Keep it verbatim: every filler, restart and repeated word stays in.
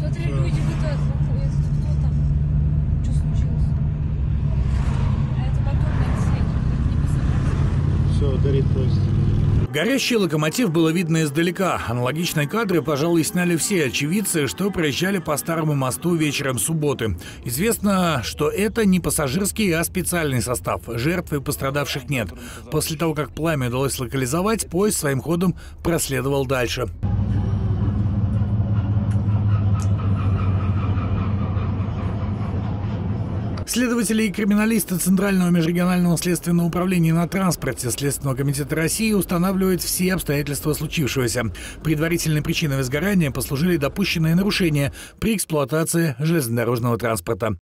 Смотри, люди вот это, это кто там? Что случилось? А это моторный отсек. Это не посадка. Все, горит поезд. Горящий локомотив было видно издалека. Аналогичные кадры, пожалуй, сняли все очевидцы, что проезжали по Старому мосту вечером субботы. Известно, что это не пассажирский, а специальный состав. Жертв и пострадавших нет. После того, как пламя удалось локализовать, поезд своим ходом проследовал дальше. Следователи и криминалисты Центрального межрегионального следственного управления на транспорте Следственного комитета России устанавливают все обстоятельства случившегося. Предварительной причиной возгорания послужили допущенные нарушения при эксплуатации железнодорожного транспорта.